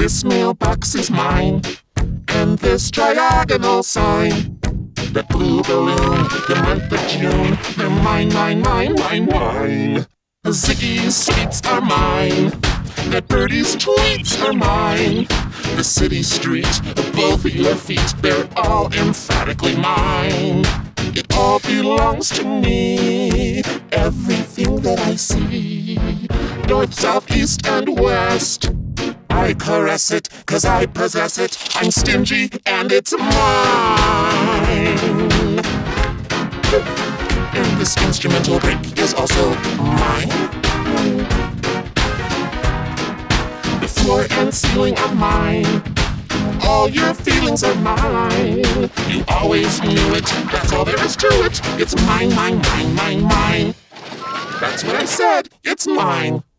This mailbox is mine, and this triagonal sign. That blue balloon, the month of June, they're mine, mine, mine, mine, mine. Ziggy's sweets are mine. That birdie's tweets are mine. The city street, both of your feet, they're all emphatically mine. It all belongs to me, everything that I see. North, south, east, and west, I caress it, 'cause I possess it. I'm stingy, and it's mine. And this instrumental break is also mine. The floor and ceiling are mine. All your feelings are mine. You always knew it, that's all there is to it. It's mine, mine, mine, mine, mine. That's what I said, it's mine.